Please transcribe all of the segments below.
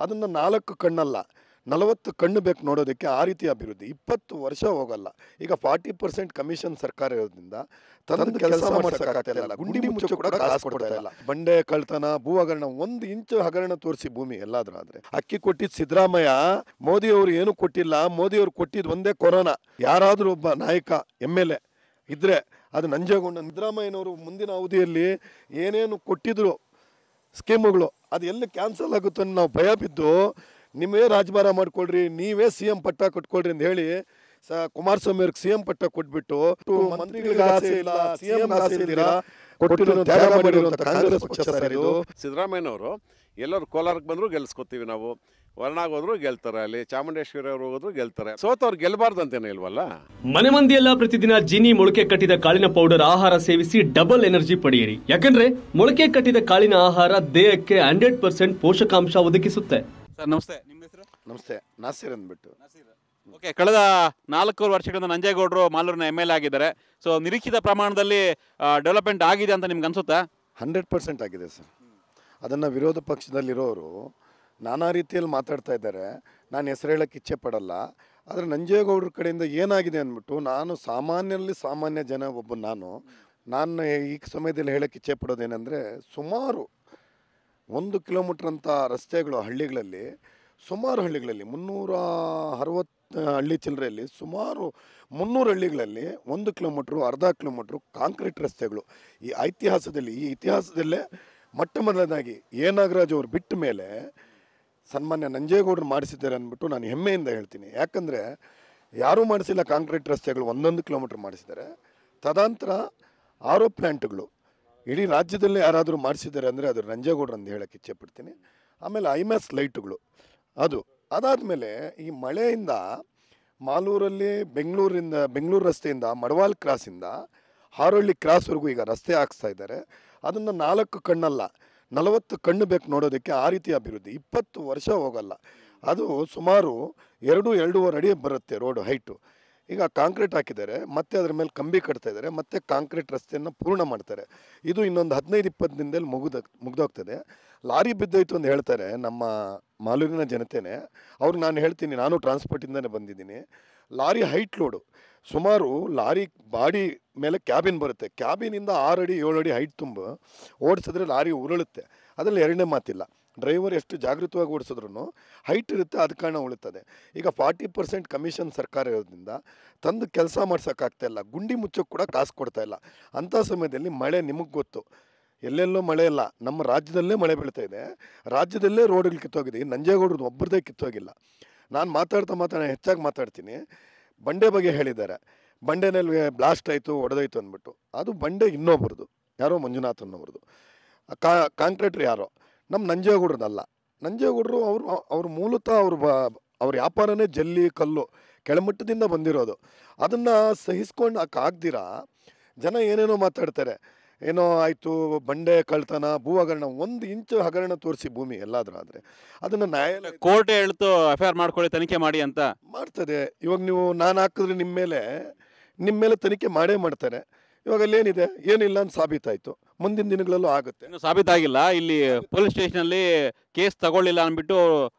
ಅದನ್ನು 4 ಕಣ್ಣಲ್ಲ 40 ಕಣ್ಣು ಬೇಕು ನೋಡೋದಕ್ಕೆ. ಆ ರೀತಿ ಅಭಿವೃದ್ಧಿ 20 ವರ್ಷ ಹೋಗಲ್ಲ. ಈಗ 40% ಕಮಿಷನ್ ಸರ್ಕಾರ ಇರೋದ್ರಿಂದ ತಂದು ಕೆಲಸ ಮಾಡ್ಸಕ್ಕಾಗ್ತಿಲ್ಲ. ಗುಂಡಿ ಮುಚ್ಚು ಕೂಡ ಕಾಸು ಕೊಡ್ತಾ ಇಲ್ಲ. ಬಂಡೆ ಕಳ್ತನ, ಭೂ ಹಗರಣ, 1 ಇಂಚು ಹಗರಣ ತೋರಿಸಿ ಭೂಮಿ ಎಲ್ಲಾದ್ರೂ ಆದ್ರೆ. ಅಕ್ಕಿ ಕೊಟ್ಟಿದ್ದು ಸಿದ್ದರಾಮಯ್ಯ, ಮೋದಿ ಅವರು ಏನು ಕೊಟ್ಟಿಲ್ಲ. ಮೋದಿ ಅವರು ಕೊಟ್ಟಿದ್ದು ಒಂದೇ ಕೊರೋನಾ. ಯಾರಾದ್ರೂ ಒಬ್ಬ ನಾಯಕ MLA ಇದ್ರೆ ಅದು ನಂಜೇಗೌಡ. ಸಿದ್ದರಾಮಯ್ಯನವರು ಮುಂದಿನ ಅವಧಿಯಲ್ಲಿ ಏನೇನು ಕೊಟ್ಟಿದ್ರು ಸ್ಕೀಮುಗಳು ಅದು ಎಲ್ಲಿ ಕ್ಯಾನ್ಸಲ್ ಆಗುತ್ತೆ ಅಂತ ನಾವು ಭಯ ಬಿದ್ದು ನೀವೇ ರಾಜಭಾರ ಮಾಡ್ಕೊಳ್ರಿ, ನೀವೇ CM ಪಟ್ಟ ಕಟ್ಕೊಳ್ರಿ ಅಂತ ಹೇಳಿ ಕುಮಾರಸ್ವಾಮಿ ಅವ್ರಿಗೆ CM ಪಟ್ಟ ಕೊಟ್ಬಿಟ್ಟು ಮಂತ್ರಿಗಳಿಗೆ ಆಸೆ ಇಲ್ಲ, CM ಆಸೆ ಇಲ್ದಿರಾ ಕೊಟ್ಟಿರೋ ತ್ಯಾಗ ಮಾಡಿರುವಂತ ಕಾಂಗ್ರೆಸ್ ಪಕ್ಷ ಸರ್ ಇದು. ಸಿದ್ದರಾಮಯ್ಯನವರು ಎಲ್ಲರೂ ಕೋಲಾರಕ್ಕೆ ಬಂದ್ರು ಗೆಲ್ಸ್ಕೊತೀವಿ ನಾವು, ವರ್ಣಾಗ್ ಹೋದ್ರು ಗೆಲ್ತಾರೆ, ಅಲ್ಲಿ ಚಾಮುಂಡೇಶ್ವರಿ ಅವರು ಹೋದ್ರು ಗೆಲ್ತಾರೆ. ಸೋತವ್ರು ಗೆಲ್ಬಾರ್ದು ಅಂತೇನೆ ಇಲ್ವಲ್ಲ. ಮನೆ ಮಂದಿಯೆಲ್ಲ ಪ್ರತಿದಿನ ಜೀನಿ ಮೊಳಕೆ ಕಟ್ಟಿದ ಕಾಳಿನ ಪೌಡರ್ ಆಹಾರ ಸೇವಿಸಿ ಡಬಲ್ ಎನರ್ಜಿ ಪಡೆಯಿರಿ. ಯಾಕಂದ್ರೆ ಮೊಳಕೆ ಕಟ್ಟಿದ ಕಾಳಿನ ಆಹಾರ ದೇಹಕ್ಕೆ 100% ಪೋಷಕಾಂಶ ಒದಗಿಸುತ್ತೆ. ಸರ್ ನಮಸ್ತೆ, ನಿಮ್ಮ ಹೆಸರು? ನಮಸ್ತೆ, ನಾಸಿರ್ ಅಂದ್ಬಿಟ್ಟು. ಓಕೆ, ಕಳೆದ 4 ವರ್ಷಗಳಿಂದ ನಂಜೇಗೌಡರು ಮಾಲೂರಿನ MLA ಆಗಿದ್ದಾರೆ. ಸೊ ನಿರೀಕ್ಷಿತ ಪ್ರಮಾಣದಲ್ಲಿ ಡೆವಲಪ್ಮೆಂಟ್ ಆಗಿದೆ ಅಂತ ನಿಮ್ಗೆ ಅನ್ಸುತ್ತಾ? 100% ಆಗಿದೆ ಸರ್. ಅದನ್ನು ವಿರೋಧ ಪಕ್ಷದಲ್ಲಿರೋರು ನಾನಾ ರೀತಿಯಲ್ಲಿ ಮಾತಾಡ್ತಾ ಇದ್ದಾರೆ. ನಾನು ಹೆಸರು ಹೇಳೋಕ್ಕೆ ಇಚ್ಛೆ ಪಡಲ್ಲ. ಆದರೆ ನಂಜೇಗೌಡರ ಕಡೆಯಿಂದ ಏನಾಗಿದೆ ಅಂದ್ಬಿಟ್ಟು ನಾನು ಸಾಮಾನ್ಯ ಜನ ಒಬ್ಬ ನಾನು ಈ ಸಮಯದಲ್ಲಿ ಹೇಳೋಕ್ಕೆ ಇಚ್ಛೆ ಪಡೋದೇನೆಂದರೆ, ಸುಮಾರು 1 ಕಿಲೋಮೀಟ್ರ್ ಅಂತ ರಸ್ತೆಗಳು ಹಳ್ಳಿಗಳಲ್ಲಿ 360 ಹಳ್ಳಿ ಚಿಲ್ಲರೆಯಲ್ಲಿ ಸುಮಾರು 300 ಹಳ್ಳಿಗಳಲ್ಲಿ 1 ಕಿಲೋಮೀಟ್ರು, ಅರ್ಧ ಕಿಲೋಮೀಟ್ರು ಕಾಂಕ್ರೀಟ್ ರಸ್ತೆಗಳು. ಈ ಇತಿಹಾಸದಲ್ಲೇ ಮೊಟ್ಟ ಮೊದಲನೇದಾಗಿ ನಾಗರಾಜ್ ಅವರು ಬಿಟ್ಟ ಮೇಲೆ ಸನ್ಮಾನ್ಯ ನಂಜೇಗೌಡರು ಮಾಡಿಸಿದ್ದಾರೆ ಅಂದ್ಬಿಟ್ಟು ನಾನು ಹೆಮ್ಮೆಯಿಂದ ಹೇಳ್ತೀನಿ. ಯಾಕಂದರೆ ಯಾರೂ ಮಾಡಿಸಿಲ್ಲ ಕಾಂಕ್ರೀಟ್ ರಸ್ತೆಗಳು, 1 ಕಿಲೋಮೀಟ್ರ್ ಮಾಡಿಸಿದ್ದಾರೆ. ತದನಂತರ RO ಪ್ಲ್ಯಾಂಟ್ಗಳು ಇಡೀ ರಾಜ್ಯದಲ್ಲೇ ಯಾರಾದರೂ ಮಾಡಿಸಿದ್ದಾರೆ ಅಂದರೆ ಅದು ನಂಜೇಗೌಡರು ಅಂತ ಹೇಳೋಕ್ಕೆ ಇಚ್ಛೆ ಪಡ್ತೀನಿ. ಆಮೇಲೆ IMAX ಲೈಟುಗಳು ಅದಾದಮೇಲೆ ಈ ಮಳೆಯಿಂದ ಮಾಲೂರಲ್ಲಿ ಬೆಂಗಳೂರು ರಸ್ತೆಯಿಂದ ಮಡವಾಲ್ ಕ್ರಾಸಿಂದ ಹಾರೋಳ್ಳಿ ಕ್ರಾಸ್ವರೆಗೂ ಈಗ ರಸ್ತೆ ಹಾಕ್ಸ್ತಾ ಇದ್ದಾರೆ. ಅದನ್ನು 4 ಕಣ್ಣಲ್ಲ 40 ಕಣ್ಣು ಬೇಕು ನೋಡೋದಕ್ಕೆ. ಆ ರೀತಿ ಅಭಿವೃದ್ಧಿ 20 ವರ್ಷ ಹೋಗಲ್ಲ. ಅದು ಸುಮಾರು 2-2.5 ಅಡಿ ಬರುತ್ತೆ ರೋಡು ಹೈಟು. ಈಗ ಕಾಂಕ್ರೀಟ್ ಹಾಕಿದ್ದಾರೆ, ಮತ್ತೆ ಅದರ ಮೇಲೆ ಕಂಬಿ ಕಟ್ತಾ ಇದ್ದಾರೆ, ಮತ್ತೆ ಕಾಂಕ್ರೀಟ್ ರಸ್ತೆಯನ್ನು ಪೂರ್ಣ ಮಾಡ್ತಾರೆ. ಇದು ಇನ್ನೊಂದು 15-20 ದಿನದಲ್ಲಿ ಮುಗ್ದೋಗ್ತದೆ. ಲಾರಿ ಬಿದ್ದೋಯ್ತು ಅಂತ ಹೇಳ್ತಾರೆ ನಮ್ಮ ಮಾಲೂರಿನ ಜನತೆನೇ. ಅವ್ರಿಗೆ ನಾನು ಹೇಳ್ತೀನಿ, ನಾನು ಟ್ರಾನ್ಸ್ಪೋರ್ಟಿಂದನೇ ಬಂದಿದ್ದೀನಿ. ಲಾರಿ ಹೈಟ್ ಲೋಡು, ಸುಮಾರು ಲಾರಿ ಬಾಡಿ ಮೇಲೆ ಕ್ಯಾಬಿನ್ ಬರುತ್ತೆ. ಕ್ಯಾಬಿನಿಂದ 6 ಅಡಿ 7 ಅಡಿ ಹೈಟ್ ತುಂಬ ಓಡಿಸಿದ್ರೆ ಲಾರಿ ಉರುಳುತ್ತೆ. ಅದರಲ್ಲಿ ಎರಡನೇ ಮಾತಿಲ್ಲ. ಡ್ರೈವರ್ ಎಷ್ಟು ಜಾಗೃತವಾಗಿ ಓಡಿಸಿದ್ರು ಹೈಟ್ ಇರುತ್ತೆ, ಅದು ಕಾರಣ ಉಳಿತದೆ. ಈಗ 40% ಕಮಿಷನ್ ಸರ್ಕಾರ ಇರೋದ್ರಿಂದ ತಂದು ಕೆಲಸ ಮಾಡ್ಸೋಕ್ಕಾಗ್ತಾಯಿಲ್ಲ. ಗುಂಡಿ ಮುಚ್ಚೋಕ್ಕೆ ಕೂಡ ಕಾಸು ಕೊಡ್ತಾ ಇಲ್ಲ. ಅಂಥ ಸಮಯದಲ್ಲಿ ಮಳೆ ನಿಮಗೆ ಗೊತ್ತು, ಎಲ್ಲೆಲ್ಲೋ ಮಳೆ ಇಲ್ಲ, ನಮ್ಮ ರಾಜ್ಯದಲ್ಲೇ ಮಳೆ ಬೀಳ್ತಾ ಇದೆ. ರಾಜ್ಯದಲ್ಲೇ ರೋಡ್ಗಳು ಕಿತ್ತೋಗಿದೆ. ನಂಜೇಗೌಡರದ್ದು ಒಬ್ಬರದೇ ಕಿತ್ತೋಗಿಲ್ಲ. ನಾನು ಮಾತಾಡ್ತಾ ಹೆಚ್ಚಾಗಿ ಮಾತಾಡ್ತೀನಿ. ಬಂಡೆ ಬಗ್ಗೆ ಹೇಳಿದ್ದಾರೆ, ಬಂಡೆನಲ್ಲಿ ಬ್ಲಾಸ್ಟ್ ಆಯಿತು, ಒಡೆದೋಯ್ತು ಅಂದ್ಬಿಟ್ಟು. ಅದು ಬಂಡೆ ಇನ್ನೊಬ್ರದ್ದು, ಯಾರೋ ಮಂಜುನಾಥ್ ಅನ್ನೋಬ್ರದ್ದು. ಕಾಂಕ್ರೀಟ್ರ್ ಯಾರೋ, ನಮ್ಮ ನಂಜೇಗೌಡ್ರದಲ್ಲ. ನಂಜೇಗೌಡರು ಅವರು ಮೂಲತಃ ಅವ್ರ ವ್ಯಾಪಾರನೇ ಜಲ್ಲಿ ಕಲ್ಲು ಕೆಳಮಟ್ಟದಿಂದ ಬಂದಿರೋದು. ಅದನ್ನು ಸಹಿಸ್ಕೊಂಡು ಆಗ್ದಿರಾ ಜನ ಏನೇನೋ ಮಾತಾಡ್ತಾರೆ. ಏನೋ ಆಯಿತು, ಬಂಡೆ ಕಳ್ತನ, ಭೂ ಹಗರಣ, 1 ಇಂಚು ಹಗರಣ ತೋರಿಸಿ ಭೂಮಿ ಎಲ್ಲಾದ್ರೂ ಆದರೆ ಅದನ್ನು ನ್ಯಾಯಾಲಯ ಕೋರ್ಟ್ ಹೇಳ್ತು FIR ಮಾಡ್ಕೊಳ್ಳಿ, ತನಿಖೆ ಮಾಡಿ ಅಂತ ಮಾಡ್ತದೆ. ಇವಾಗ ನೀವು ನಾನು ಹಾಕಿದ್ರೆ ನಿಮ್ಮ ಮೇಲೆ ತನಿಖೆ ಮಾಡೇ ಮಾಡ್ತಾರೆ. ಇವಾಗ ಅಲ್ಲೇನಿದೆ, ಏನಿಲ್ಲ ಅಂತ ಸಾಬೀತಾಯಿತು, ಮುಂದಿನ ದಿನಗಳಲ್ಲೂ ಆಗುತ್ತೆ. ಇನ್ನು ಸಾಬೀತಾಗಿಲ್ಲ. ಇಲ್ಲಿ ಪೊಲೀಸ್ ಸ್ಟೇಷನಲ್ಲಿ ಕೇಸ್ ತಗೊಳ್ಳಿಲ್ಲ ಅಂದ್ಬಿಟ್ಟು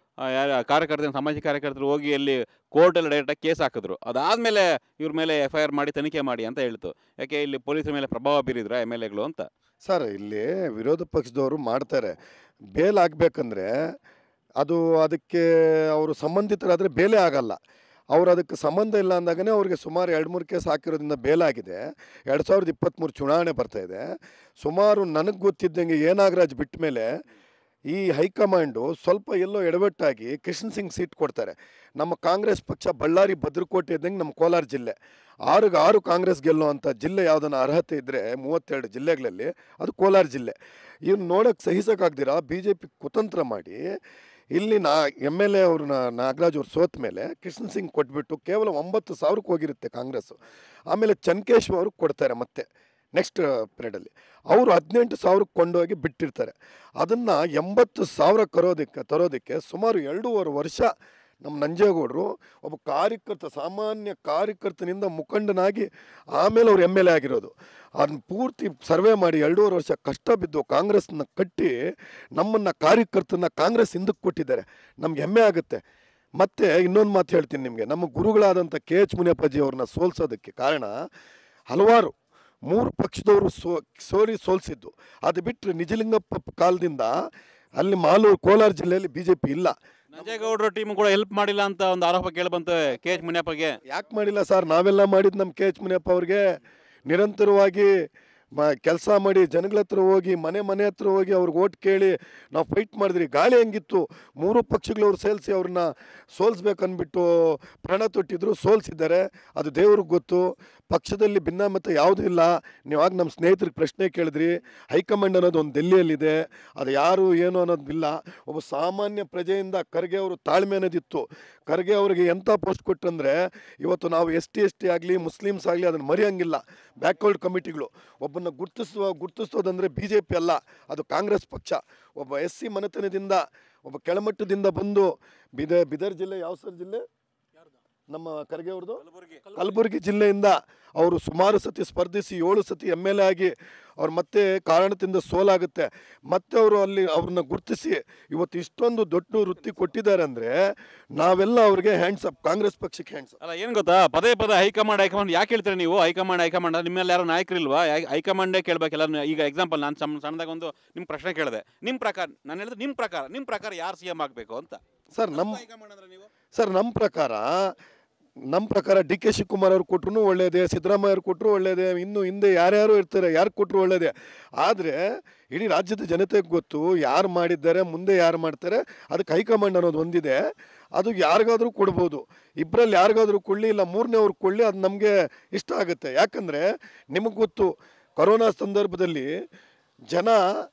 ಸಾಮಾಜಿಕ ಕಾರ್ಯಕರ್ತರು ಹೋಗಿ ಅಲ್ಲಿ ಕೋರ್ಟಲ್ಲಿ ಡೈರೆಕ್ಟಾಗಿ ಕೇಸ್ ಹಾಕಿದ್ರು. ಅದಾದಮೇಲೆ ಇವ್ರ ಮೇಲೆ FIR ಮಾಡಿ ತನಿಖೆ ಮಾಡಿ ಅಂತ ಹೇಳ್ತು. ಯಾಕೆ ಇಲ್ಲಿ ಪೊಲೀಸರ ಮೇಲೆ ಪ್ರಭಾವ ಬೀರಿದ್ರ MLAಗಳು ಅಂತ? ಸರ್, ಇಲ್ಲಿ ವಿರೋಧ ಪಕ್ಷದವರು ಮಾಡ್ತಾರೆ. ಬೇಲ್ ಆಗಬೇಕಂದ್ರೆ ಅದಕ್ಕೆ ಅವರು ಸಂಬಂಧಿತರಾದರೆ ಬೇಲೇ ಆಗಲ್ಲ. ಅವ್ರು ಅದಕ್ಕೆ ಸಂಬಂಧ ಇಲ್ಲ ಅಂದಾಗನೇ ಅವ್ರಿಗೆ ಸುಮಾರು 2-3 ಕೇಸ್ ಹಾಕಿರೋದ್ರಿಂದ ಬೇಲಾಗಿದೆ. 2023 ಚುನಾವಣೆ ಬರ್ತಾಯಿದೆ. ಸುಮಾರು ನನಗೆ ಗೊತ್ತಿದ್ದಂಗೆ ನಾಗರಾಜ್ ಬಿಟ್ಟ ಮೇಲೆ ಈ ಹೈಕಮಾಂಡು ಸ್ವಲ್ಪ ಎಲ್ಲೋ ಎಡವಟ್ಟಾಗಿ ಕಿಶನ್ ಸಿಂಗ್ ಸೀಟ್ ಕೊಡ್ತಾರೆ. ನಮ್ಮ ಕಾಂಗ್ರೆಸ್ ಪಕ್ಷ ಬಳ್ಳಾರಿ ಭದ್ರಕೋಟೆ ಇದ್ದಂಗೆ ನಮ್ಮ ಕೋಲಾರ ಜಿಲ್ಲೆ 6 ಕಾಂಗ್ರೆಸ್ ಗೆಲ್ಲುವಂಥ ಜಿಲ್ಲೆ ಯಾವುದನ್ನ ಅರ್ಹತೆ ಇದ್ದರೆ 32 ಜಿಲ್ಲೆಗಳಲ್ಲಿ ಅದು ಕೋಲಾರ ಜಿಲ್ಲೆ. ಇವ್ನು ನೋಡೋಕ್ಕೆ ಸಹಿಸೋಕ್ಕಾಗ್ದಿರಾ BJP ಕುತಂತ್ರ ಮಾಡಿ ಇಲ್ಲಿ MLA ಅವರು ನಾಗರಾಜ್ ಅವ್ರು ಸೋತ ಮೇಲೆ ಕಿಶನ್ ಸಿಂಗ್ ಕೊಟ್ಬಿಟ್ಟು ಕೇವಲ 9,000ಕ್ಕೆ ಹೋಗಿರುತ್ತೆ ಕಾಂಗ್ರೆಸ್ಸು. ಆಮೇಲೆ ಚನ್ಕೇಶ್ವ ಅವ್ರಿಗೆ ಕೊಡ್ತಾರೆ ಮತ್ತೆ ನೆಕ್ಸ್ಟ್ ಪೀರಿಯಡಲ್ಲಿ. ಅವರು 18,000ಕ್ಕೆ ಕೊಂಡೋಗಿ ಬಿಟ್ಟಿರ್ತಾರೆ. ಅದನ್ನು 80,000 ತರೋದಕ್ಕೆ ಸುಮಾರು 2.5 ವರ್ಷ ನಮ್ಮ ನಂಜೇಗೌಡರು ಒಬ್ಬ ಕಾರ್ಯಕರ್ತ, ಸಾಮಾನ್ಯ ಕಾರ್ಯಕರ್ತನಿಂದ ಮುಖಂಡನಾಗಿ ಆಮೇಲೆ ಅವ್ರು MLA ಆಗಿರೋದು. ಅದನ್ನ ಪೂರ್ತಿ ಸರ್ವೆ ಮಾಡಿ 2.5 ವರ್ಷ ಕಷ್ಟ ಬಿದ್ದು ಕಾಂಗ್ರೆಸ್ನ ಕಟ್ಟಿ ನಮ್ಮನ್ನು ಕಾರ್ಯಕರ್ತನ ಕಾಂಗ್ರೆಸ್ ಹಿಂದಕ್ಕೆ ಕೊಟ್ಟಿದ್ದಾರೆ. ನಮ್ಗೆ ಹೆಮ್ಮೆ ಆಗುತ್ತೆ. ಮತ್ತು ಇನ್ನೊಂದು ಮಾತು ಹೇಳ್ತೀನಿ ನಿಮಗೆ, ನಮ್ಮ ಗುರುಗಳಾದಂಥ KH ಮುನಿಯಪ್ಪಾಜಿ ಅವ್ರನ್ನ ಸೋಲ್ಸೋದಕ್ಕೆ ಕಾರಣ ಹಲವಾರು 3 ಪಕ್ಷದವರು ಸೋಲಿಸಿದ್ದು. ಅದು ಬಿಟ್ಟರೆ ನಿಜಲಿಂಗಪ್ಪ ಕಾಲದಿಂದ ಅಲ್ಲಿ ಮಾಲೂರು ಕೋಲಾರ ಜಿಲ್ಲೆಯಲ್ಲಿ BJP ಇಲ್ಲ. ನಂಜೇಗೌಡರ ಟೀಮ್ ಕೂಡ ಹೆಲ್ಪ್ ಮಾಡಿಲ್ಲ ಅಂತ ಒಂದು ಆರೋಪ ಕೇಳಿಬಂತು KH ಮುನಿಯಪ್ಪಗೆ. ಯಾಕೆ ಮಾಡಿಲ್ಲ ಸರ್? ನಾವೆಲ್ಲ ಮಾಡಿದ್ದು ನಮ್ಮ KH ಮುನಿಯಪ್ಪ ಅವ್ರಿಗೆ ನಿರಂತರವಾಗಿ ಕೆಲಸ ಮಾಡಿ ಜನಗಳ ಹತ್ರ ಹೋಗಿ ಮನೆ ಹತ್ರ ಹೋಗಿ ಅವ್ರಿಗೆ ಓಟ್ ಕೇಳಿ ನಾವು ಫೈಟ್ ಮಾಡಿದ್ರಿ. ಗಾಳಿ ಹೆಂಗಿತ್ತು, 3 ಪಕ್ಷಗಳವ್ರು ಸೇರಿಸಿ ಅವ್ರನ್ನ ಸೋಲಿಸ್ಬೇಕನ್ಬಿಟ್ಟು ಪ್ರಾಣ ತೊಟ್ಟಿದ್ರು, ಸೋಲಿಸಿದ್ದಾರೆ. ಅದು ದೇವ್ರಿಗೆ ಗೊತ್ತು. ಪಕ್ಷದಲ್ಲಿ ಭಿನ್ನಾಮತ ಯಾವುದೂ ಇಲ್ಲ. ನೀವಾಗ ನಮ್ಮ ಸ್ನೇಹಿತರಿಗೆ ಪ್ರಶ್ನೆ ಕೇಳಿದ್ರಿ, ಹೈಕಮಾಂಡ್ ಅನ್ನೋದು ಒಂದು ಡೆಲ್ಲಿಯಲ್ಲಿದೆ, ಅದು ಯಾರು ಏನು ಅನ್ನೋದಿಲ್ಲ. ಒಬ್ಬ ಸಾಮಾನ್ಯ ಪ್ರಜೆಯಿಂದ ಖರ್ಗೆ ಅವರು ತಾಳ್ಮೆ ಅನ್ನೋದಿತ್ತು. ಖರ್ಗೆ ಅವರಿಗೆ ಎಂಥ ಪೋಸ್ಟ್ ಕೊಟ್ಟಂದರೆ, ಇವತ್ತು ನಾವು ST ಆಗಲಿ ಮುಸ್ಲಿಮ್ಸ್ ಆಗಲಿ ಅದನ್ನು ಮರೆಯೋಂಗಿಲ್ಲ. ಬ್ಯಾಕ್ವರ್ಡ್ ಕಮಿಟಿಗಳು ಒಬ್ಬನ ಗುರ್ತಿಸೋದಂದರೆ BJP ಅಲ್ಲ, ಅದು ಕಾಂಗ್ರೆಸ್ ಪಕ್ಷ. ಒಬ್ಬ SC ಮನೆತನದಿಂದ ಒಬ್ಬ ಕೆಳಮಟ್ಟದಿಂದ ಬಂದು ಬಿದರ್ ಜಿಲ್ಲೆ, ಯಾವ ಸರ್ ಜಿಲ್ಲೆ ನಮ್ಮ ಖರ್ಗೆ ಅವ್ರದ್ದು? ಕಲಬುರಗಿ ಜಿಲ್ಲೆಯಿಂದ ಅವರು ಸುಮಾರು ಸತಿ ಸ್ಪರ್ಧಿಸಿ 7 ಸತಿ MLA ಆಗಿ ಅವ್ರು ಮತ್ತೆ ಕಾರಣದಿಂದ ಸೋಲಾಗುತ್ತೆ. ಮತ್ತೆ ಅವರು ಅಲ್ಲಿ ಅವ್ರನ್ನ ಗುರ್ತಿಸಿ ಇವತ್ತು ಇಷ್ಟೊಂದು ದೊಡ್ಡ ವೃತ್ತಿ ಕೊಟ್ಟಿದ್ದಾರೆ ಅಂದರೆ ನಾವೆಲ್ಲ ಅವ್ರಿಗೆ ಹ್ಯಾಂಡ್ಸ್ ಅಪ್, ಕಾಂಗ್ರೆಸ್ ಪಕ್ಷಕ್ಕೆ ಹ್ಯಾಂಡ್ಸ್ ಅಪ್. ಅಲ್ಲ, ಏನು ಗೊತ್ತಾ, ಪದೇ ಹೈಕಮಾಂಡ್ ಯಾಕೆ ಹೇಳ್ತೀರಾ ನೀವು? ಹೈಕಮಾಂಡ್ ನಿಮ್ಮೆಲ್ಲ ಯಾರು ನಾಯಕರಿಲ್ವಾ? ಹೈಕಮಾಂಡೇ ಕೇಳಬೇಕೆಲ್ಲ. ಈಗ ಎಕ್ಸಾಂಪಲ್ ನಾನು ಸಣ್ಣದಾಗ ಒಂದು ನಿಮ್ಮ ಪ್ರಶ್ನೆ ಕೇಳಿದೆ, ನಿಮ್ಮ ಪ್ರಕಾರ ನಾನು ಹೇಳಿದ್ರೆ ನಿಮ್ಮ ಪ್ರಕಾರ ಯಾರು CM ಆಗಬೇಕು ಅಂತ. ನಮ್ಮ ಪ್ರಕಾರ DK ಶಿವಕುಮಾರ್ ಅವ್ರು ಕೊಟ್ಟರು ಒಳ್ಳೇದೇ, ಸಿದ್ದರಾಮಯ್ಯ ಅವ್ರು ಕೊಟ್ಟರು ಒಳ್ಳೇದೇ, ಇನ್ನು ಹಿಂದೆ ಯಾರ್ಯಾರು ಇರ್ತಾರೆ, ಯಾರು ಕೊಟ್ಟರು ಒಳ್ಳೇದೇ. ಆದರೆ ಇಡೀ ರಾಜ್ಯದ ಜನತೆಗೆ ಗೊತ್ತು ಯಾರು ಮಾಡಿದ್ದಾರೆ, ಮುಂದೆ ಯಾರು ಮಾಡ್ತಾರೆ. ಅದಕ್ಕೆ ಹೈಕಮಾಂಡ್ ಅನ್ನೋದು ಒಂದಿದೆ, ಅದು ಯಾರಿಗಾದರೂ ಕೊಡ್ಬೋದು. ಇಬ್ಬರಲ್ಲಿ ಯಾರಿಗಾದರೂ ಕೊಡಲಿ, ಇಲ್ಲ ಮೂರನೇವ್ರಿಗೆ ಕೊಡಲಿ, ಅದು ನಮಗೆ ಇಷ್ಟ ಆಗುತ್ತೆ. ಯಾಕಂದರೆ ನಿಮಗೆ ಗೊತ್ತು, ಕೊರೋನಾ ಸಂದರ್ಭದಲ್ಲಿ ಜನ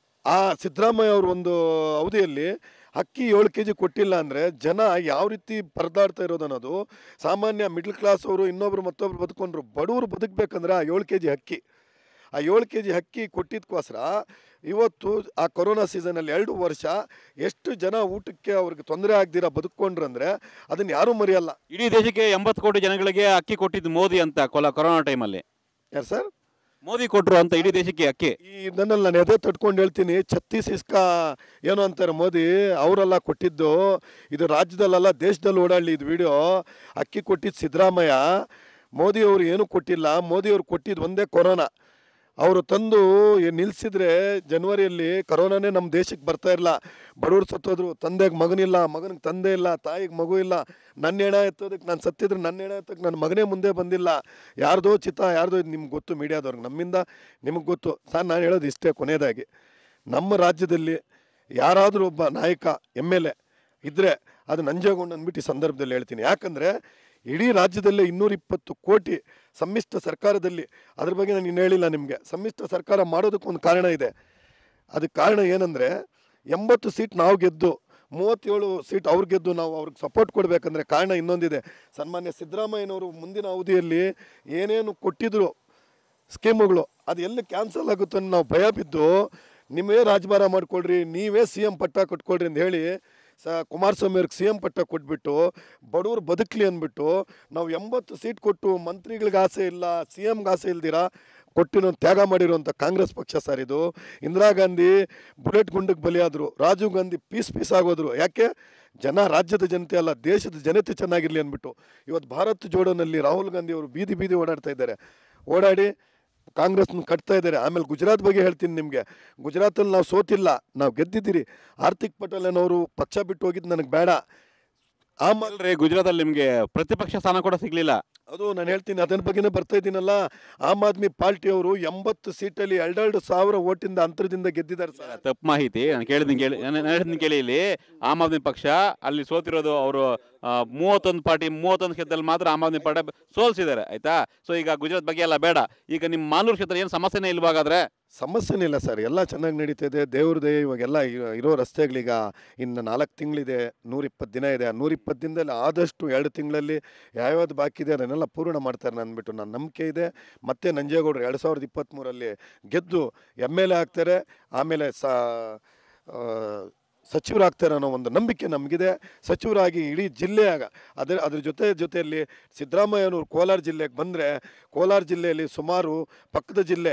ಆ ಸಿದ್ದರಾಮಯ್ಯ ಅವ್ರ ಒಂದು ಅವಧಿಯಲ್ಲಿ ಅಕ್ಕಿ 7 kg ಕೊಟ್ಟಿಲ್ಲ ಅಂದರೆ ಜನ ಯಾವ ರೀತಿ ಪರದಾಡ್ತಾ ಇರೋದು ಅನ್ನೋದು. ಸಾಮಾನ್ಯ ಮಿಡ್ಲ್ ಕ್ಲಾಸ್ ಅವರು ಇನ್ನೊಬ್ರು ಮತ್ತೊಬ್ರು ಬದುಕೊಂಡ್ರು, ಬಡವರು ಬದುಕಬೇಕಂದ್ರೆ ಆ 7 kg ಅಕ್ಕಿ, ಆ 7 kg ಅಕ್ಕಿ ಕೊಟ್ಟಿದ್ದಕ್ಕೋಸ್ಕರ ಇವತ್ತು ಆ ಕೊರೋನಾ ಸೀಸನಲ್ಲಿ 2 ವರ್ಷ ಎಷ್ಟು ಜನ ಊಟಕ್ಕೆ ಅವ್ರಿಗೆ ತೊಂದರೆ ಆಗದಿರ ಬದುಕೊಂಡ್ರಂದ್ರೆ ಅದನ್ನು ಯಾರೂ ಮರೆಯಲ್ಲ. ಇಡೀ ದೇಶಕ್ಕೆ 80 ಕೋಟಿ ಜನಗಳಿಗೆ ಅಕ್ಕಿ ಕೊಟ್ಟಿದ್ದು ಮೋದಿ ಅಂತ ಕೊರೋನಾ ಟೈಮಲ್ಲಿ. ಯಾರು ಸರ್? ಮೋದಿ ಕೊಟ್ಟರು ಅಂತ ಇಡೀ ದೇಶಕ್ಕೆ ಅಕ್ಕಿ. ಈ ನನ್ನಲ್ಲಿ ನಾನು ಎದೆ ತಟ್ಕೊಂಡು ಹೇಳ್ತೀನಿ, 36 ಇಸ್ಕಾ ಏನು ಅಂತಾರೆ ಮೋದಿ, ಅವರೆಲ್ಲ ಕೊಟ್ಟಿದ್ದು. ಇದು ರಾಜ್ಯದಲ್ಲೆಲ್ಲ ದೇಶದಲ್ಲಿ ಓಡಾಡಲಿ ಇದು ವಿಡಿಯೋ. ಅಕ್ಕಿ ಕೊಟ್ಟಿದ್ದು ಸಿದ್ದರಾಮಯ್ಯ, ಮೋದಿಯವರು ಏನೂ ಕೊಟ್ಟಿಲ್ಲ. ಮೋದಿಯವರು ಕೊಟ್ಟಿದ್ದು ಒಂದೇ ಕೊರೋನಾ. ಅವರು ತಂದು ನಿಲ್ಲಿಸಿದ್ರೆ ಜನವರಿಯಲ್ಲಿ ಕೊರೋನಾನೇ ನಮ್ಮ ದೇಶಕ್ಕೆ ಬರ್ತಾ ಇರಲ್ಲ. ಬಡವರು ಸತ್ತೋದ್ರು, ತಂದೆಗೆ ಮಗನಿಲ್ಲ, ಮಗನಿಗೆ ತಂದೆ ಇಲ್ಲ, ತಾಯಿಗೆ ಮಗು ಇಲ್ಲ. ನನ್ನ ಹೆಣ ಎತ್ತೋದಕ್ಕೆ ನಾನು ಸತ್ತಿದ್ರೆ ನನ್ನ ಹೆಣ ಎತ್ತೋಕ್ಕೆ ನನ್ನ ಮಗನೇ ಮುಂದೆ ಬಂದಿಲ್ಲ. ಯಾರ್ದೋ ಯಾರ್ದೋ ಇದು ನಿಮ್ಗೆ ಗೊತ್ತು, ಮೀಡಿಯಾದವ್ರಿಗೆ, ನಮ್ಮಿಂದ ನಿಮಗೆ ಗೊತ್ತು. ಸರ್ ನಾನು ಹೇಳೋದು ಇಷ್ಟೇ ಕೊನೆಯದಾಗಿ, ನಮ್ಮ ರಾಜ್ಯದಲ್ಲಿ ಯಾರಾದರೂ ಒಬ್ಬ ನಾಯಕ MLA ಇದ್ದರೆ ಅದು ನಂಜೇಗೌಡ ಅಂದ್ಬಿಟ್ಟು ಈ ಸಂದರ್ಭದಲ್ಲಿ ಹೇಳ್ತೀನಿ. ಯಾಕಂದರೆ ಇಡೀ ರಾಜ್ಯದಲ್ಲೇ 220 ಕೋಟಿ ಸಮ್ಮಿಶ್ರ ಸರ್ಕಾರದಲ್ಲಿ, ಅದ್ರ ಬಗ್ಗೆ ನಾನು ಇನ್ನು ಹೇಳಿಲ್ಲ ನಿಮಗೆ. ಸಮ್ಮಿಶ್ರ ಸರ್ಕಾರ ಮಾಡೋದಕ್ಕೊಂದು ಕಾರಣ ಇದೆ. ಅದಕ್ಕೆ ಕಾರಣ ಏನಂದರೆ 80 ಸೀಟ್ ನಾವು ಗೆದ್ದು 37 ಸೀಟ್ ಅವ್ರು ಗೆದ್ದು ನಾವು ಅವ್ರಿಗೆ ಸಪೋರ್ಟ್ ಕೊಡಬೇಕಂದ್ರೆ ಕಾರಣ ಇನ್ನೊಂದಿದೆ. ಸನ್ಮಾನ್ಯ ಸಿದ್ದರಾಮಯ್ಯನವರು ಮುಂದಿನ ಅವಧಿಯಲ್ಲಿ ಏನೇನು ಕೊಟ್ಟಿದ್ರು ಸ್ಕೀಮುಗಳು, ಅದು ಎಲ್ಲಿ ಕ್ಯಾನ್ಸಲ್ ಆಗುತ್ತೋ ಅಂತ ನಾವು ಭಯ ಬಿದ್ದು ನೀವೇ ರಾಜಭಾರ ಮಾಡಿಕೊಳ್ರಿ, ನೀವೇ CM ಪಟ್ಟ ಕಟ್ಕೊಳ್ರಿ ಅಂತ ಹೇಳಿ ಕುಮಾರಸ್ವಾಮಿ ಅವ್ರಿಗೆ CM ಪಟ್ಟ ಕೊಟ್ಬಿಟ್ಟು ಬಡವರು ಬದುಕಲಿ ಅಂದ್ಬಿಟ್ಟು ನಾವು 80 ಸೀಟ್ ಕೊಟ್ಟು ಮಂತ್ರಿಗಳಿಗೆ ಆಸೆ ಇಲ್ಲ, CMಗೆ ಆಸೆ ಇಲ್ದಿರ ಕೊಟ್ಟಿರೋ ತ್ಯಾಗ ಮಾಡಿರುವಂಥ ಕಾಂಗ್ರೆಸ್ ಪಕ್ಷ ಸರ್ ಇದು. ಇಂದಿರಾ ಗಾಂಧಿ ಬುಲೆಟ್ ಗುಂಡಿಗೆ ಬಲಿಯಾದರು, ರಾಜೀವ್ ಗಾಂಧಿ ಪೀಸ್ ಆಗೋದ್ರು. ಯಾಕೆ? ಜನ, ರಾಜ್ಯದ ಜನತೆ ಅಲ್ಲ, ದೇಶದ ಜನತೆ ಚೆನ್ನಾಗಿರಲಿ ಅಂದ್ಬಿಟ್ಟು. ಇವತ್ತು ಭಾರತ್ ಜೋಡೋನಲ್ಲಿ ರಾಹುಲ್ ಗಾಂಧಿ ಅವರು ಬೀದಿ ಓಡಾಡ್ತಾ ಇದ್ದಾರೆ. ಓಡಾಡಿ ಕಾಂಗ್ರೆಸ್ನ ಕಟ್ತಾ ಇದ್ದಾರೆ. ಆಮೇಲೆ ಗುಜರಾತ್ ಬಗ್ಗೆ ಹೇಳ್ತೀನಿ ನಿಮಗೆ. ಗುಜರಾತಲ್ಲಿ ನಾವು ಸೋತಿಲ್ಲ, ನಾವು ಗೆದ್ದಿದ್ದೀರಿ. ಹಾರ್ದಿಕ್ ಪಟೇಲ್ ಅನ್ನೋರು ಪಕ್ಷ ಬಿಟ್ಟು ಹೋಗಿದ್ದು ನನಗೆ ಬೇಡ. ಗುಜರಾತಲ್ಲಿ ನಿಮಗೆ ಪ್ರತಿಪಕ್ಷ ಸ್ಥಾನ ಕೂಡ ಸಿಗಲಿಲ್ಲ. ಅದು ನಾನು ಹೇಳ್ತೀನಿ, ಅದರ ಬಗ್ಗೆನೇ ಬರ್ತಾ ಇದ್ದೀನಲ್ಲ. ಆಮ್ ಆದ್ಮಿ ಪಾರ್ಟಿಯವರು 80 ಸೀಟಲ್ಲಿ 2,000 ಓಟಿಂದ ಅಂತರದಿಂದ ಗೆದ್ದಿದ್ದಾರೆ ಸರ್. ತಪ್ಪು ಮಾಹಿತಿ. ನಾನು ಹೇಳಿದ್ದೀನಿ ಕೇಳಿ. ಇಲ್ಲಿ ಆಮ್ ಆದ್ಮಿ ಪಕ್ಷ ಅಲ್ಲಿ ಸೋತಿರೋದು ಅವರು 31 ಕ್ಷೇತ್ರದಲ್ಲಿ ಮಾತ್ರ ಆಮ್ ಆದ್ಮಿ ಪಾರ್ಟಿ ಸೋಲ್ಸಿದ್ದಾರೆ, ಆಯ್ತಾ? ಸೊ ಈಗ ಗುಜರಾತ್ ಬಗ್ಗೆ ಎಲ್ಲ ಬೇಡ. ಈಗ ನಿಮ್ಮ ಮಾಲೂರು ಕ್ಷೇತ್ರ ಏನು ಸಮಸ್ಯೆನೇ ಇಲ್ವಾಗಾದ್ರೆ? ಸಮಸ್ಯೆನೇ ಇಲ್ಲ ಸರ್, ಎಲ್ಲ ಚೆನ್ನಾಗಿ ನಡೀತಾ ಇದೆ. ದೇವ್ರದೇ ಇವಾಗೆಲ್ಲ ಇರೋ ರಸ್ತೆಗಳೀಗ ಇನ್ನು 4 ತಿಂಗಳಿದೆ, 120 ದಿನ ಇದೆ. 120 ದಿನದಲ್ಲಿ ಆದಷ್ಟು 2 ತಿಂಗಳಲ್ಲಿ ಯಾವ್ಯಾವ್ದು ಬಾಕಿ ಇದೆ ಅದನ್ನೆಲ್ಲ ಪೂರ್ಣ ಮಾಡ್ತಾರೆ ಅಂದ್ಬಿಟ್ಟು ನನ್ನ ನಂಬಿಕೆ ಇದೆ. ಮತ್ತು ನಂಜೇಗೌಡರು 2023ರಲ್ಲಿ ಗೆದ್ದು MLA ಆಗ್ತಾರೆ. ಆಮೇಲೆ ಸಚಿವರಾಗ್ತಾರೆ ಅನ್ನೋ ಒಂದು ನಂಬಿಕೆ ನಮಗಿದೆ. ಸಚಿವರಾಗಿ ಇಡೀ ಜಿಲ್ಲೆಯಾಗ ಅದ್ರ ಜೊತೆಯಲ್ಲಿ ಸಿದ್ದರಾಮಯ್ಯನವರು ಕೋಲಾರ ಜಿಲ್ಲೆಗೆ ಬಂದರೆ ಕೋಲಾರ ಜಿಲ್ಲೆಯಲ್ಲಿ ಸುಮಾರು ಪಕ್ಕದ ಜಿಲ್ಲೆ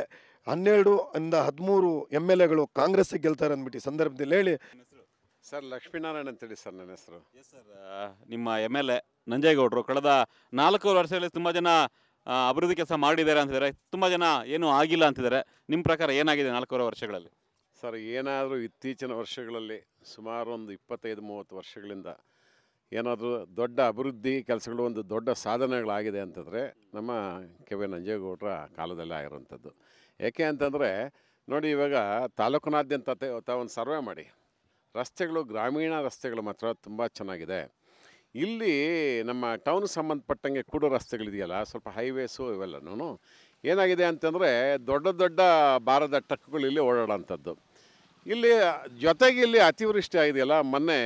12-13 MLAಗಳು ಕಾಂಗ್ರೆಸ್ಸಿಗೆ ಗೆಲ್ತಾರೆ ಅಂದ್ಬಿಟ್ಟು ಈ ಸಂದರ್ಭದಲ್ಲಿ ಹೇಳಿ. ಸರ್ ಲಕ್ಷ್ಮೀನಾರಾಯಣ ಅಂತೇಳಿ ಸರ್ ನನ್ನ ಹೆಸರು. ಸರ್ ನಿಮ್ಮ MLA ನಂಜೇಗೌಡರು ಕಳೆದ 4 ವರ್ಷಗಳಲ್ಲಿ ತುಂಬ ಜನ ಅಭಿವೃದ್ಧಿ ಕೆಲಸ ಮಾಡಿದ್ದಾರೆ ಅಂತಿದ್ದಾರೆ, ತುಂಬ ಜನ ಏನೂ ಆಗಿಲ್ಲ ಅಂತಿದ್ದಾರೆ. ನಿಮ್ಮ ಪ್ರಕಾರ ಏನಾಗಿದೆ 4 ವರ್ಷಗಳಲ್ಲಿ? ಸರ್ ಏನಾದರೂ ಇತ್ತೀಚಿನ ವರ್ಷಗಳಲ್ಲಿ ಸುಮಾರು ಒಂದು 25-30 ವರ್ಷಗಳಿಂದ ಏನಾದರೂ ದೊಡ್ಡ ಅಭಿವೃದ್ಧಿ ಕೆಲಸಗಳು ಒಂದು ದೊಡ್ಡ ಸಾಧನೆಗಳಾಗಿದೆ ಅಂತಂದರೆ ನಮ್ಮ ಕೆ.ವಿ. ನಂಜೇಗೌಡರ ಕಾಲದಲ್ಲೇ ಆಗಿರೋಂಥದ್ದು. ಏಕೆ ಅಂತಂದರೆ ನೋಡಿ, ಇವಾಗ ತಾಲೂಕಿನಾದ್ಯಂತ ತಾವೊಂದು ಸರ್ವೆ ಮಾಡಿ, ರಸ್ತೆಗಳು ಗ್ರಾಮೀಣ ರಸ್ತೆಗಳು ಮಾತ್ರ ತುಂಬ ಚೆನ್ನಾಗಿದೆ. ಇಲ್ಲಿ ನಮ್ಮ ಟೌನ್ ಸಂಬಂಧಪಟ್ಟಂಗೆ ಕೂಡೋ ರಸ್ತೆಗಳಿದೆಯಲ್ಲ, ಸ್ವಲ್ಪ ಹೈವೇಸು ಇವೆಲ್ಲನೂ ಏನಾಗಿದೆ ಅಂತಂದರೆ ದೊಡ್ಡ ದೊಡ್ಡ ಭಾರದ ಟ್ರಕ್ಗಳು ಇಲ್ಲಿ ಓಡಾಡೋಂಥದ್ದು. ಇಲ್ಲಿ ಜೊತೆಗೆ ಇಲ್ಲಿ ಅತಿವೃಷ್ಟಿ ಆಗಿದೆಯಲ್ಲ, ಮೊನ್ನೆ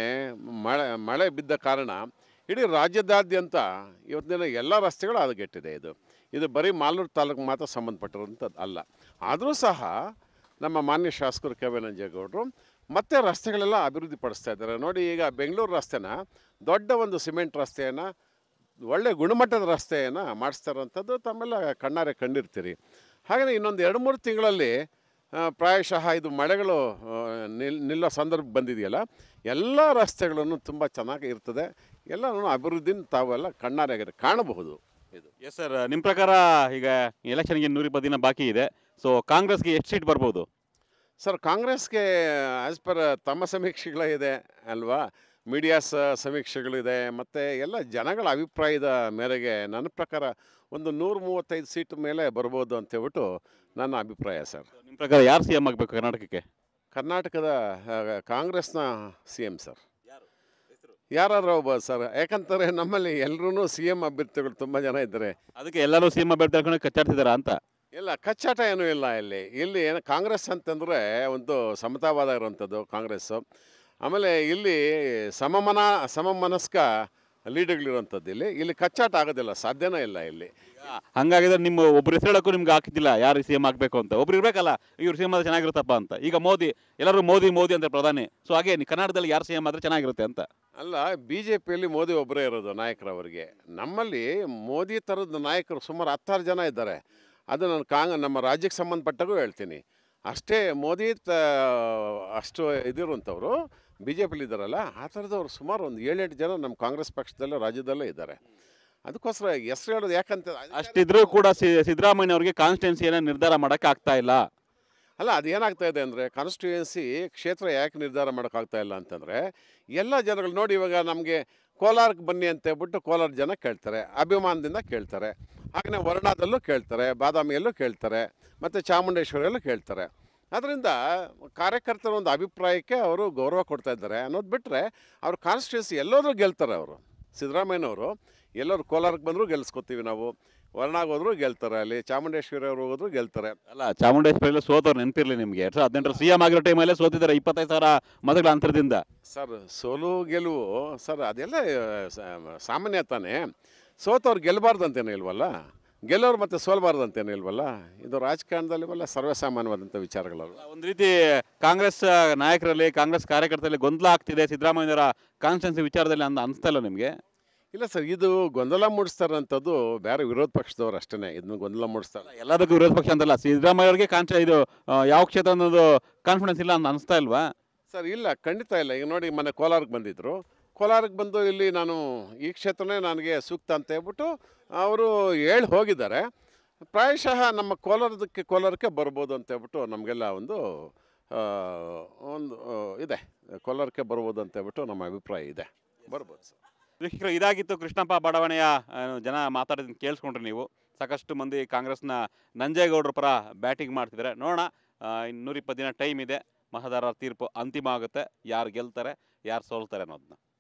ಮಳೆ ಬಿದ್ದ ಕಾರಣ ಇಡೀ ರಾಜ್ಯದಾದ್ಯಂತ ಇವತ್ತಿನ ಎಲ್ಲ ರಸ್ತೆಗಳು ಹದಗೆಟ್ಟಿದೆ. ಇದು ಬರೀ ಮಾಲೂರು ತಾಲೂಕು ಮಾತ್ರ ಸಂಬಂಧಪಟ್ಟಿರೋಂಥದ್ದು ಅಲ್ಲ. ಆದರೂ ಸಹ ನಮ್ಮ ಮಾನ್ಯ ಶಾಸಕರು ಕೆ.ವಿ. ನಂಜೇಗೌಡರು ಮತ್ತೆ ರಸ್ತೆಗಳೆಲ್ಲ ಅಭಿವೃದ್ಧಿ ಪಡಿಸ್ತಾ ಇದ್ದಾರೆ. ನೋಡಿ, ಈಗ ಬೆಂಗಳೂರು ರಸ್ತೆನ ದೊಡ್ಡ ಒಂದು ಸಿಮೆಂಟ್ ರಸ್ತೆಯನ್ನು, ಒಳ್ಳೆ ಗುಣಮಟ್ಟದ ರಸ್ತೆಯನ್ನು ಮಾಡಿಸ್ತಾ ಇರೋಂಥದ್ದು ತಮ್ಮೆಲ್ಲ ಕಣ್ಣಾರೆ ಕಂಡಿರ್ತೀರಿ. ಹಾಗೆಯೇ ಇನ್ನೊಂದು 2-3 ತಿಂಗಳಲ್ಲಿ ಪ್ರಾಯಶಃ ಇದು ಮಳೆಗಳು ನಿಲ್ಲೋ ಸಂದರ್ಭ ಬಂದಿದೆಯಲ್ಲ, ಎಲ್ಲ ರಸ್ತೆಗಳನ್ನು ತುಂಬ ಚೆನ್ನಾಗಿ ಇರ್ತದೆ. ಎಲ್ಲನೂ ಅಭಿವೃದ್ಧಿನ ತಾವೆಲ್ಲ ಕಣ್ಣಾರೆ ಕಾಣಬಹುದು. ಇದು ಎಸ್ ಸರ್, ನಿಮ್ಮ ಪ್ರಕಾರ ಈಗ ಎಲೆಕ್ಷನ್ಗೆ 120 ದಿನ ಬಾಕಿ ಇದೆ. ಸೊ ಕಾಂಗ್ರೆಸ್ಗೆ ಎಷ್ಟು ಸೀಟ್ ಬರ್ಬೋದು? ಸರ್ ಕಾಂಗ್ರೆಸ್ಗೆ ಆ್ಯಸ್ ಪರ್ ತಮ್ಮ ಸಮೀಕ್ಷೆಗಳೇ ಇದೆ ಅಲ್ವಾ, ಮೀಡಿಯಾಸ್ ಸಮೀಕ್ಷೆಗಳಿದೆ, ಮತ್ತು ಎಲ್ಲ ಜನಗಳ ಅಭಿಪ್ರಾಯದ ಮೇರೆಗೆ ನನ್ನ ಪ್ರಕಾರ ಒಂದು 135 ಸೀಟ್ ಮೇಲೆ ಬರ್ಬೋದು ಅಂತೇಳ್ಬಿಟ್ಟು ನನ್ನ ಅಭಿಪ್ರಾಯ ಸರ್. ನಿಮ್ಮ ಪ್ರಕಾರ ಯಾರು CM ಆಗಬೇಕು ಕರ್ನಾಟಕಕ್ಕೆ? ಕರ್ನಾಟಕದ ಕಾಂಗ್ರೆಸ್ನ CM ಸರ್. ಯಾರಾದರೂ ಹೋಗ್ಬೋದು ಸರ್, ಯಾಕಂತಾರೆ ನಮ್ಮಲ್ಲಿ ಎಲ್ಲರೂ CM ಅಭ್ಯರ್ಥಿಗಳು ತುಂಬ ಜನ ಇದ್ದಾರೆ. ಅದಕ್ಕೆ ಎಲ್ಲರೂ CM ಅಭ್ಯರ್ಥಿ ಕಚ್ಚಾಡ್ತಿದ್ದಾರಾ ಅಂತ? ಇಲ್ಲ, ಕಚ್ಚಾಟ ಏನೂ ಇಲ್ಲ. ಇಲ್ಲಿ ಏನು ಕಾಂಗ್ರೆಸ್ ಅಂತಂದರೆ ಒಂದು ಸಮತಾವಾದ ಇರುವಂಥದ್ದು ಕಾಂಗ್ರೆಸ್ಸು. ಆಮೇಲೆ ಇಲ್ಲಿ ಸಮಮನಸ್ಕ ಲೀಡರ್ಗಳಿರುವಂಥದ್ದು. ಇಲ್ಲಿ ಕಚ್ಚಾಟ ಆಗೋದಿಲ್ಲ, ಸಾಧ್ಯನೇ ಇಲ್ಲ ಇಲ್ಲಿ. ಹಂಗಾಗಿದ್ರೆ ನಿಮ್ಮ ಒಬ್ರು ಹೆಸರಕ್ಕೂ ನಿಮ್ಗೆ ಹಾಕಿದ್ದಿಲ್ಲ ಯಾರು CM ಆಗಬೇಕು ಅಂತ? ಒಬ್ರು ಇರಬೇಕಲ್ಲ, ಇವ್ರು CM ಆದರೆ ಚೆನ್ನಾಗಿರುತ್ತಪ್ಪ ಅಂತ. ಈಗ ಎಲ್ಲರೂ ಮೋದಿ ಅಂತ ಪ್ರಧಾನಿ. ಸೊ ಹಾಗೆ ಕರ್ನಾಟಕದಲ್ಲಿ ಯಾರು CM ಆದರೆ ಚೆನ್ನಾಗಿರುತ್ತೆ ಅಂತ? ಅಲ್ಲ, BJPಯಲ್ಲಿ ಮೋದಿ ಒಬ್ಬರೇ ಇರೋದು ನಾಯಕರವರಿಗೆ. ನಮ್ಮಲ್ಲಿ ಮೋದಿ ಥರದ ನಾಯಕರು ಸುಮಾರು 10 ಜನ ಇದ್ದಾರೆ. ಅದು ನಾನು ನಮ್ಮ ರಾಜ್ಯಕ್ಕೆ ಸಂಬಂಧಪಟ್ಟಾಗೂ ಹೇಳ್ತೀನಿ. ಅಷ್ಟೇ ಮೋದಿ ಅಷ್ಟು ಇದಿರುವಂಥವ್ರು BJPಲಿ ಇದ್ದಾರಲ್ಲ, ಆ ಥರದವ್ರು ಸುಮಾರು ಒಂದು 7-8 ಜನ ನಮ್ಮ ಕಾಂಗ್ರೆಸ್ ಪಕ್ಷದಲ್ಲೇ ರಾಜ್ಯದಲ್ಲೇ ಇದ್ದಾರೆ. ಅದಕ್ಕೋಸ್ಕರ ಹೆಸರು ಹೇಳೋದು ಯಾಕಂತ ಅಷ್ಟಿದ್ರೂ ಕೂಡ ಸಿದ್ದರಾಮಯ್ಯ ಅವರಿಗೆ ಕಾನ್ಸ್ಟಿಟ್ಯೂನ್ಸಿಯನ್ನು ನಿರ್ಧಾರ ಮಾಡೋಕ್ಕೆ ಆಗ್ತಾ ಇಲ್ಲ. ಅಲ್ಲ, ಅದೇನಾಗ್ತಾ ಇದೆ ಅಂದರೆ ಕಾನ್ಸ್ಟಿಟ್ಯೂನ್ಸಿ ಕ್ಷೇತ್ರ ಯಾಕೆ ನಿರ್ಧಾರ ಮಾಡೋಕ್ಕಾಗ್ತಾ ಇಲ್ಲ ಅಂತಂದರೆ ಎಲ್ಲ ಜನಗಳು ನೋಡಿ, ಇವಾಗ ನಮಗೆ ಕೋಲಾರಕ್ಕೆ ಬನ್ನಿ ಅಂತೇಳ್ಬಿಟ್ಟು ಕೋಲಾರ ಜನ ಕೇಳ್ತಾರೆ, ಅಭಿಮಾನದಿಂದ ಕೇಳ್ತಾರೆ. ಹಾಗೆಯೇ ವರ್ಣಾದಲ್ಲೂ ಕೇಳ್ತಾರೆ, ಬಾದಾಮಿಯಲ್ಲೂ ಕೇಳ್ತಾರೆ, ಮತ್ತು ಚಾಮುಂಡೇಶ್ವರಿಯಲ್ಲೂ ಕೇಳ್ತಾರೆ. ಅದರಿಂದ ಕಾರ್ಯಕರ್ತರ ಒಂದು ಅಭಿಪ್ರಾಯಕ್ಕೆ ಅವರು ಗೌರವ ಕೊಡ್ತಾ ಇದ್ದಾರೆ ಅನ್ನೋದು ಬಿಟ್ಟರೆ ಅವ್ರ ಕಾನ್ಸ್ಟಿಟ್ಯೂನ್ಸಿ ಎಲ್ಲರೂ ಗೆಲ್ತಾರೆ. ಅವರು ಸಿದ್ದರಾಮಯ್ಯನವರು ಎಲ್ಲರೂ ಕೋಲಾರಕ್ಕೆ ಬಂದರೂ ಗೆಲ್ಲಿಸ್ಕೊತೀವಿ ನಾವು, ವರ್ಣಾಗ ಹೋದ್ರು ಗೆಲ್ತಾರೆ, ಅಲ್ಲಿ ಚಾಮುಂಡೇಶ್ವರಿ ಅವರು ಹೋದ್ರು ಗೆಲ್ತಾರೆ. ಅಲ್ಲ, ಚಾಮುಂಡೇಶ್ವರಿಯಲ್ಲಿ ಸೋತವ್ರು ನೆನಪಿರಲಿ ನಿಮಗೆ. 2018 CM ಆಗಿರೋ ಟೈಮಲ್ಲೇ ಸೋತಿದ್ದಾರೆ 25,000 ಮತಗಳ ಅಂತರದಿಂದ. ಸರ್ ಸೋಲು ಗೆಲುವು ಸರ್ ಅದೆಲ್ಲ ಸಾಮಾನ್ಯ ತಾನೇ. ಸೋತವ್ರು ಗೆಲ್ಲಬಾರ್ದು ಅಂತೇನೂ ಇಲ್ವಲ್ಲ, ಗೆಲ್ಲೋರು ಮತ್ತೆ ಸೋಲ್ಬಾರ್ದು ಅಂತೇನೂ ಇಲ್ವಲ್ಲ. ಇದು ರಾಜಕಾರಣದಲ್ಲಿ ಇವೆಲ್ಲ ಸರ್ವೇಸಾಮಾನ್ಯವಾದಂಥ ವಿಚಾರಗಳು. ಒಂದು ರೀತಿ ಕಾಂಗ್ರೆಸ್ ನಾಯಕರಲ್ಲಿ, ಕಾಂಗ್ರೆಸ್ ಕಾರ್ಯಕರ್ತರಲ್ಲಿ ಗೊಂದಲ ಆಗ್ತಿದೆ ಸಿದ್ದರಾಮಯ್ಯನವರ ಕಾನ್ಸ್ಟಿಟ್ಯೂನ್ಸಿ ವಿಚಾರದಲ್ಲಿ ಅಂತ ಅನಿಸ್ತಾ ಇಲ್ಲ ನಿಮಗೆ? ಇಲ್ಲ ಸರ್, ಇದು ಗೊಂದಲ ಮೂಡಿಸ್ತಾರಂಥದ್ದು ಬೇರೆ ವಿರೋಧ ಪಕ್ಷದವ್ರು ಅಷ್ಟೇ. ಇದನ್ನು ಗೊಂದಲ ಮೂಡಿಸ್ತಾರೆ. ಎಲ್ಲದಕ್ಕೂ ವಿರೋಧ ಪಕ್ಷ ಅಂತಲ್ಲ, ಸಿದ್ದರಾಮಯ್ಯ ಅವ್ರಿಗೆ ಇದು ಯಾವ ಕ್ಷೇತ್ರ ಅನ್ನೋದು ಕಾನ್ಫಿಡೆನ್ಸ್ ಇಲ್ಲ ಅಂತ ಅನಿಸ್ತಾ ಇಲ್ವಾ ಸರ್? ಇಲ್ಲ, ಖಂಡಿತ ಇಲ್ಲ. ಈಗ ನೋಡಿ, ಮೊನ್ನೆ ಕೋಲಾರಕ್ಕೆ ಬಂದಿದ್ದರು. ಕೋಲಾರಕ್ಕೆ ಬಂದು ಇಲ್ಲಿ ನಾನು ಈ ಕ್ಷೇತ್ರನೇ ನನಗೆ ಸೂಕ್ತ ಅಂತ ಹೇಳ್ಬಿಟ್ಟು ಅವರು ಹೇಳಿ ಹೋಗಿದ್ದಾರೆ. ಪ್ರಾಯಶಃ ನಮ್ಮ ಕೋಲಾರಕ್ಕೆ ಬರ್ಬೋದು ಅಂತ ಹೇಳ್ಬಿಟ್ಟು ನಮಗೆಲ್ಲ ಒಂದು ಇದೆ, ಕೋಲಾರಕ್ಕೆ ಬರ್ಬೋದು ಅಂತ ಹೇಳ್ಬಿಟ್ಟು ನಮ್ಮ ಅಭಿಪ್ರಾಯ ಇದೆ. ಬರ್ಬೋದು ಸರ್. ವೀಕ್ಷಕರು, ಇದಾಗಿತ್ತು ಕೃಷ್ಣಪ್ಪ ಬಡಾವಣೆಯ ಜನ ಮಾತಾಡೋದನ್ನು ಕೇಳಿಸ್ಕೊಂಡ್ರೆ ನೀವು. ಸಾಕಷ್ಟು ಮಂದಿ ಕಾಂಗ್ರೆಸ್ನ ನಂಜೇಗೌಡರ ಪರ ಬ್ಯಾಟಿಂಗ್ ಮಾಡ್ತಿದ್ದಾರೆ. ನೋಡೋಣ, 120 ದಿನ ಟೈಮ್ ಇದೆ. ಮತದಾರರ ತೀರ್ಪು ಅಂತಿಮ ಆಗುತ್ತೆ. ಯಾರು ಗೆಲ್ತಾರೆ, ಯಾರು ಸೋಲ್ತಾರೆ ಅನ್ನೋದನ್ನ.